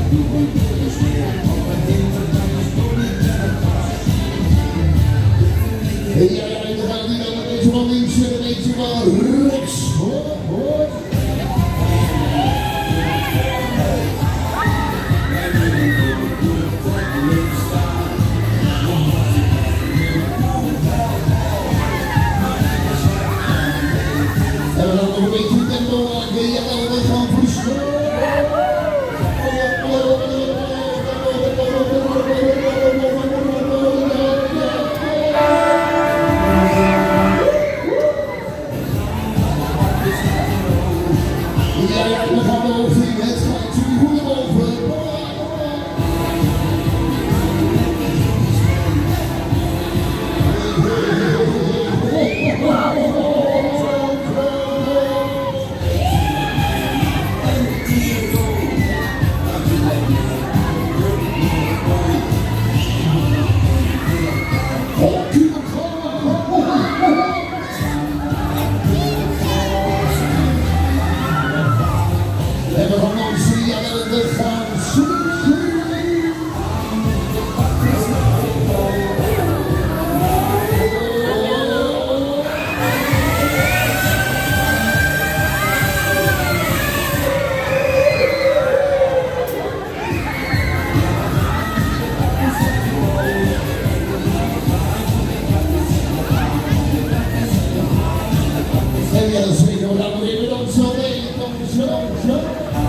Ja, en dan gaat hij dan een beetje van links en een beetje van rechts. Hoor. En we gaan nog een beetje tempo maken. Ja, we gaan versnellen. Ja, we gaan boven. Het gaat jullie goed boven. En we gaan dansen, ja, we gaan en ja, dat is zeker, we gaan nog even dansen, dansen.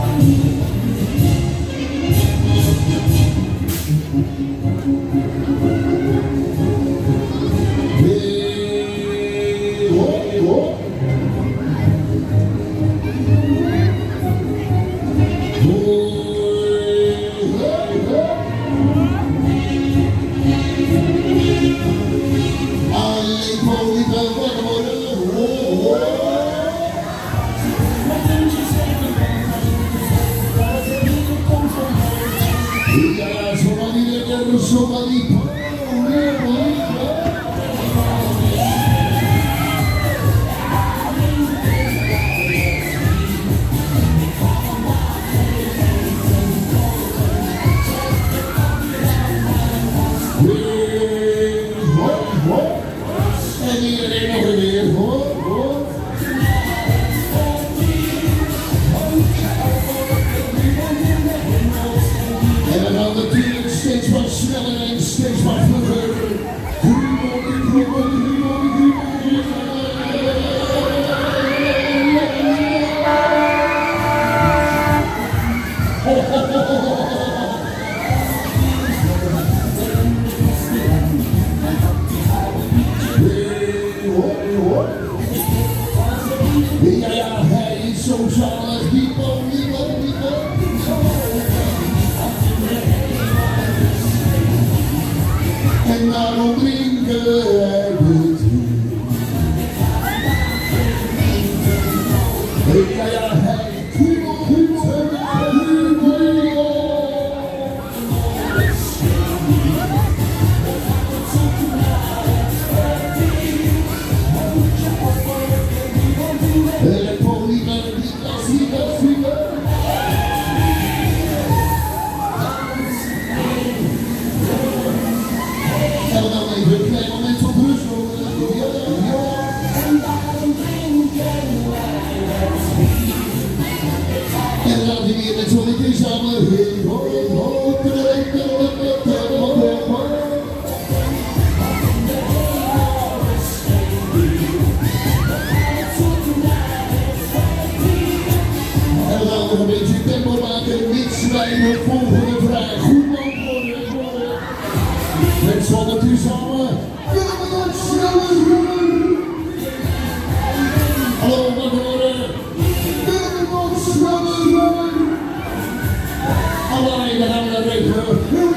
Ja, zomaar niet lekker, zomaar niet. En iedereen nog een keer, hoor. En we gaan natuurlijk steeds wat sneller en steeds wat vlugger. Ja, hij is zo zalig, die boom. En daarom drinken wij het hier. Ja, hij en dan even een klein moment van rust. En dan gaat hij weer met zo'n liedje samen. En we gaan nog een beetje tempo maken, mits wij de volgende vraag goed beantwoorden. Met z'n allen samen. Willen we nog sneller? Hallo, wat horen? Willen we nog sneller? Allemaal, dan gaan we dat regelen.